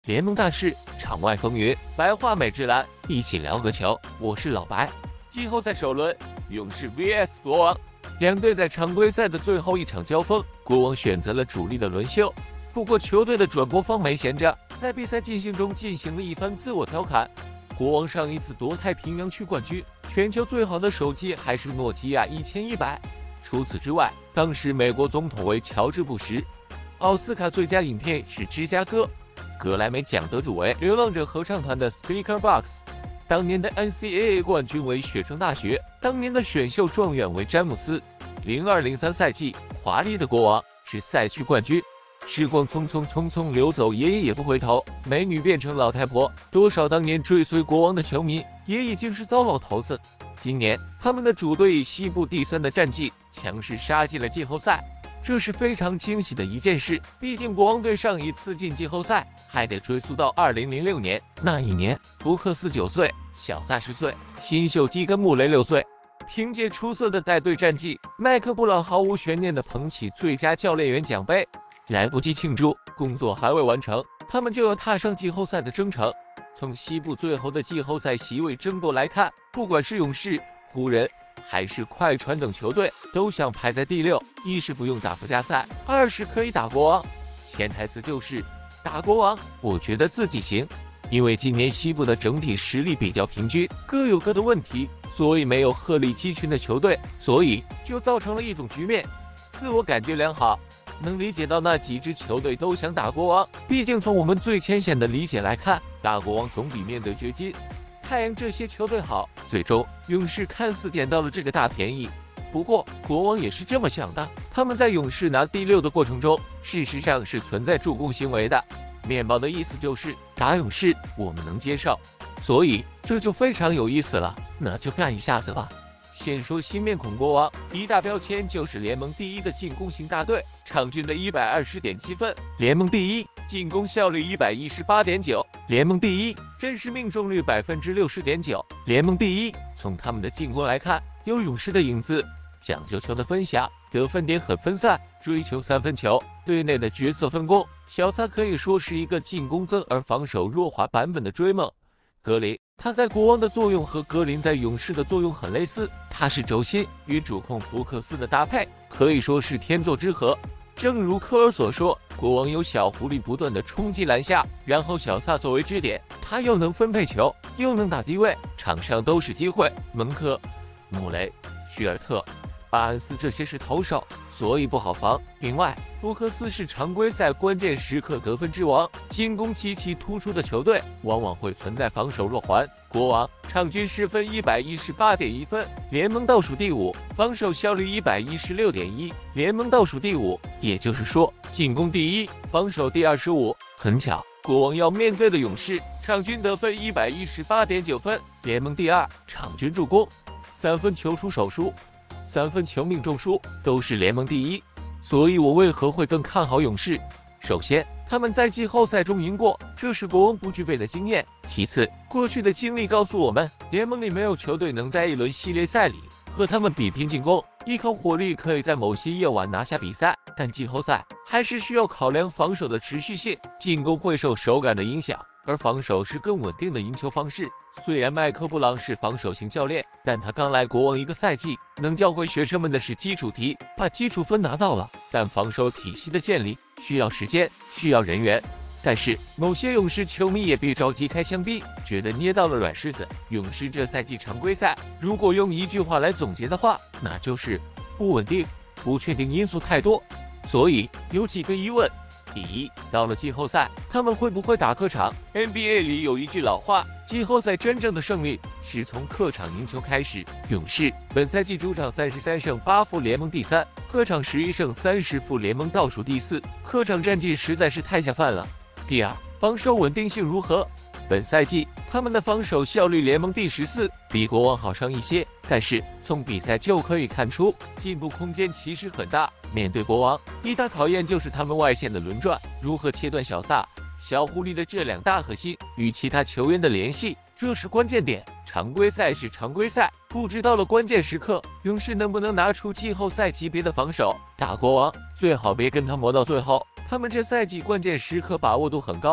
联盟大事，场外风云，白话美职篮，一起聊个球。我是老白。季后赛首轮，勇士 vs 国王，两队在常规赛的最后一场交锋，国王选择了主力的轮休。不过球队的转播方没闲着，在比赛进行中进行了一番自我调侃。国王上一次夺太平洋区冠军，全球最好的手机还是诺基亚1100。除此之外，当时美国总统为乔治·布什，奥斯卡最佳影片是《芝加哥》，格莱美奖得主为流浪者合唱团的 Speaker Box， 当年的 NCAA 冠军为雪城大学，当年的选秀状元为詹姆斯。02-03赛季，华丽的国王是赛区冠军。时光匆匆流走，爷爷也不回头，美女变成老太婆，多少当年追随国王的球迷也已经是糟老头子。今年他们的主队以西部第3的战绩强势杀进了季后赛，这是非常惊喜的一件事。毕竟国王队上一次进季后赛还得追溯到2006年，那一年福克斯9岁，小萨10岁，新秀基根穆雷6岁。凭借出色的带队战绩，麦克布朗毫无悬念地捧起最佳教练员奖杯。来不及庆祝，工作还未完成，他们就要踏上季后赛的征程。从西部最后的季后赛席位争夺来看，不管是勇士、湖人还是快船等球队，都想排在第6。一是不用打附加赛，二是可以打国王。潜台词就是打国王，我觉得自己行。因为今年西部的整体实力比较平均，各有各的问题，所以没有鹤立鸡群的球队，所以就造成了一种局面，自我感觉良好。能理解到那几支球队都想打国王，毕竟从我们最浅显的理解来看，打国王总比面对掘金、太阳这些球队好。最终，勇士看似捡到了这个大便宜，不过国王也是这么想的，他们在勇士拿第6的过程中，事实上是存在助攻行为的。面包的意思就是打勇士我们能接受，所以这就非常有意思了，那就干一下子吧。先说新面孔国王，一大标签就是联盟第1的进攻型大队，场均的120.7分，联盟第1，进攻效率118.9，联盟第1，真实命中率60.9%，联盟第1。从他们的进攻来看，有勇士的影子，讲究球的分享，得分点很分散，追求3分球，队内的角色分工。小萨可以说是一个进攻增而防守弱化版本的追梦。格林，他在国王的作用和格林在勇士的作用很类似，他是轴心，与主控福克斯的搭配可以说是天作之合。正如科尔所说，国王有小狐狸不断的冲击篮下，然后小萨作为支点，他又能分配球，又能打低位，场上都是机会。蒙克、穆雷、许尔特、巴恩斯这些是投手，所以不好防。另外，福克斯是常规赛关键时刻得分之王，进攻极其突出的球队往往会存在防守弱环。国王场均失分118.1分，联盟倒数第5，防守效率116.1，联盟倒数第5，也就是说进攻第1，防守第25。很巧，国王要面对的勇士场均得分118.9分，联盟第2，场均助攻、3分球出手数、3分球命中数都是联盟第1，所以我为何会更看好勇士？首先，他们在季后赛中赢过，这是国王不具备的经验。其次，过去的经历告诉我们，联盟里没有球队能在一轮系列赛里和他们比拼进攻，依靠火力可以在某些夜晚拿下比赛，但季后赛还是需要考量防守的持续性，进攻会受手感的影响，而防守是更稳定的赢球方式。虽然麦克布朗是防守型教练，但他刚来国王1个赛季，能教会学生们的是基础题，把基础分拿到了，但防守体系的建立需要时间，需要人员。但是某些勇士球迷也别着急开香槟，觉得捏到了软柿子。勇士这赛季常规赛，如果用一句话来总结的话，那就是不稳定，不确定因素太多。所以有几个疑问。第一，到了季后赛，他们会不会打客场 ？NBA 里有一句老话，季后赛真正的胜利是从客场赢球开始。勇士本赛季主场33胜8负，联盟第3；客场11胜30负，联盟倒数第4。客场战绩实在是太下饭了。第二，防守稳定性如何？本赛季他们的防守效率联盟第14，比国王好上一些，但是从比赛就可以看出进步空间其实很大。面对国王，一大考验就是他们外线的轮转，如何切断小萨、小狐狸的这2大核心与其他球员的联系，这是关键点。常规赛是常规赛，不知到了关键时刻，勇士能不能拿出季后赛级别的防守？打国王最好别跟他磨到最后，他们这赛季关键时刻把握度很高。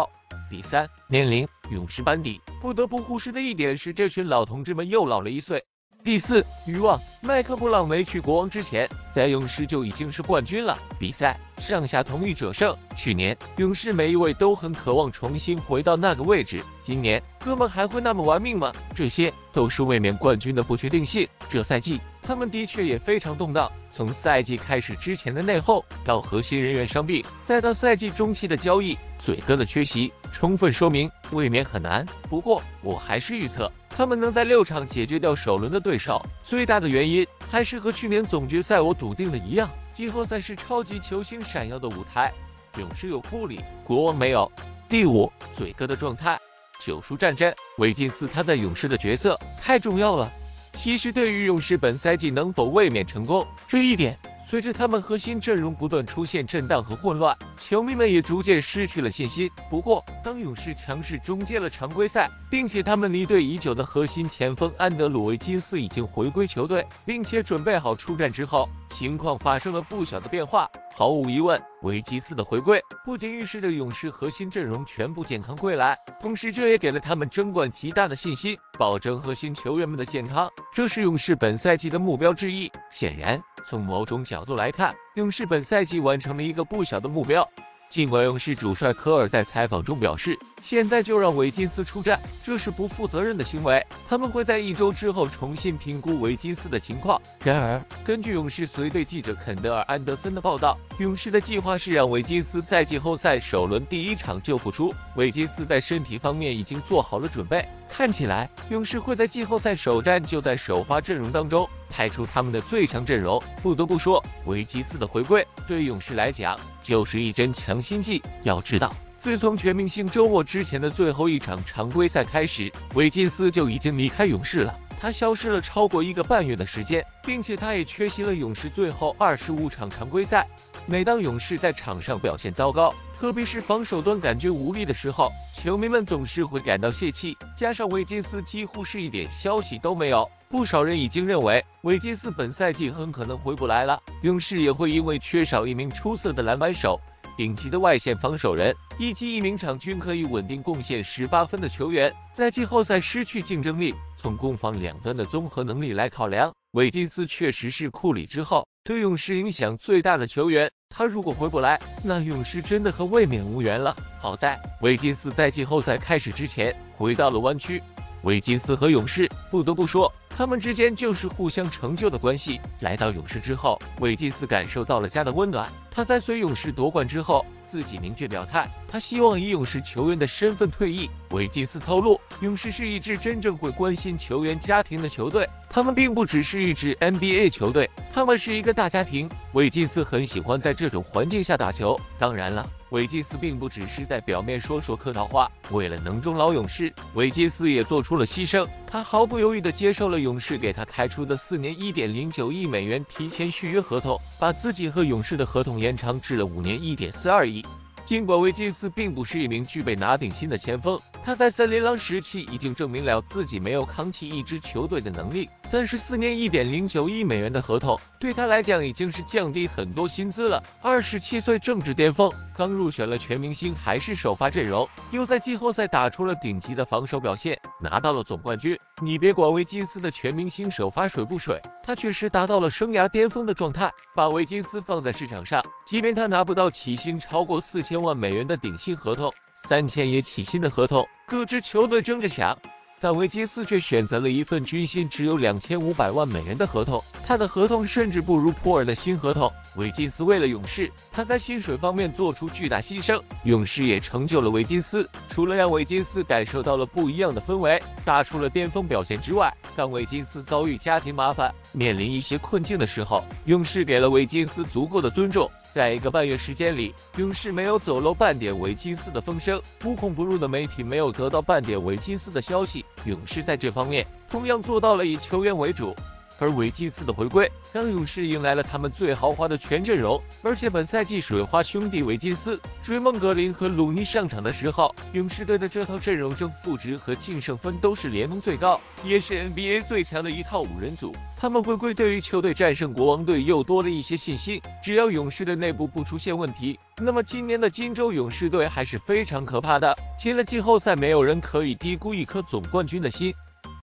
第三，年龄，勇士班底不得不忽视的一点是，这群老同志们又老了1岁。第四，欲望，麦克布朗没去国王之前，在勇士就已经是冠军了。比赛上下同欲者胜，去年勇士每一位都很渴望重新回到那个位置，今年哥们还会那么玩命吗？这些都是卫冕冠军的不确定性。这赛季他们的确也非常动荡，从赛季开始之前的内讧，到核心人员伤病，再到赛季中期的交易，嘴哥的缺席，充分说明卫冕很难。不过我还是预测他们能在6场解决掉首轮的对手，最大的原因还是和去年总决赛我笃定的一样，季后赛是超级球星闪耀的舞台，勇士有库里，国王没有。第五，嘴哥的状态，9输战争，维金斯他在勇士的角色太重要了。其实对于勇士本赛季能否卫冕成功这一点，随着他们核心阵容不断出现震荡和混乱，球迷们也逐渐失去了信心。不过，当勇士强势终结了常规赛，并且他们离队已久的核心前锋安德鲁·维金斯已经回归球队，并且准备好出战之后，情况发生了不小的变化。毫无疑问，维金斯的回归不仅预示着勇士核心阵容全部健康归来，同时这也给了他们争冠极大的信心，保证核心球员们的健康，这是勇士本赛季的目标之一。显然，从某种角度来看，勇士本赛季完成了一个不小的目标。尽管勇士主帅科尔在采访中表示，现在就让维金斯出战，这是不负责任的行为，他们会在1周之后重新评估维金斯的情况。然而，根据勇士随队记者肯德尔·安德森的报道，勇士的计划是让维金斯在季后赛首轮第1场就复出。维金斯在身体方面已经做好了准备，看起来勇士会在季后赛首战就在首发阵容当中派出他们的最强阵容。不得不说，维金斯的回归对勇士来讲就是一针强心剂。要知道，自从全明星周末之前的最后1场常规赛开始，维金斯就已经离开勇士了。他消失了超过1个半月的时间，并且他也缺席了勇士最后25场常规赛。每当勇士在场上表现糟糕，特别是防守端感觉无力的时候，球迷们总是会感到泄气。加上维金斯几乎是一点消息都没有，不少人已经认为维金斯本赛季很可能回不来了。勇士也会因为缺少一名出色的篮板手、顶级的外线防守人，以及一名场均可以稳定贡献18分的球员，在季后赛失去竞争力。从攻防两端的综合能力来考量，维金斯确实是库里之后对勇士影响最大的球员。他如果回不来，那勇士真的和卫冕无缘了。好在维金斯在季后赛开始之前回到了湾区。维金斯和勇士不得不说，他们之间就是互相成就的关系。来到勇士之后，维金斯感受到了家的温暖。他在随勇士夺冠之后，自己明确表态，他希望以勇士球员的身份退役。维金斯透露，勇士是一支真正会关心球员家庭的球队，他们并不只是一支 NBA 球队，他们是一个大家庭。维金斯很喜欢在这种环境下打球。当然了，维金斯并不只是在表面说说客套话，为了能终老勇士，维金斯也做出了牺牲。他毫不犹豫地接受了勇士给他开出的4年1.09亿美元提前续约合同，把自己和勇士的合同延长至了5年1.42亿。尽管维金斯并不是一名具备拿顶薪的前锋，他在森林狼时期已经证明了自己没有扛起一支球队的能力，但是4年1.09亿美元的合同对他来讲已经是降低很多薪资了。27岁正值巅峰，刚入选了全明星还是首发阵容，又在季后赛打出了顶级的防守表现，拿到了总冠军。你别管维金斯的全明星首发水不水，他确实达到了生涯巅峰的状态。把维金斯放在市场上，即便他拿不到起薪超过4000万美元的顶薪合同，3000也起薪的合同，各支球队争着抢。但维金斯却选择了一份均薪只有2500万美元的合同，他的合同甚至不如普尔的新合同。维金斯为了勇士，他在薪水方面做出巨大牺牲，勇士也成就了维金斯。除了让维金斯感受到了不一样的氛围，打出了巅峰表现之外，当维金斯遭遇家庭麻烦，面临一些困境的时候，勇士给了维金斯足够的尊重。在1个半月时间里，勇士没有走漏半点维金斯的风声，无孔不入的媒体没有得到半点维金斯的消息。勇士在这方面同样做到了以球员为主。 而韦金斯的回归，让勇士迎来了他们最豪华的全阵容。而且本赛季水花兄弟韦金斯、追梦格林和鲁尼上场的时候，勇士队的这套阵容正负值和净胜分都是联盟最高，也是 NBA 最强的一套5人组。他们回归对于球队战胜国王队又多了一些信心。只要勇士队内部不出现问题，那么今年的金州勇士队还是非常可怕的。进了季后赛，没有人可以低估一颗总冠军的心。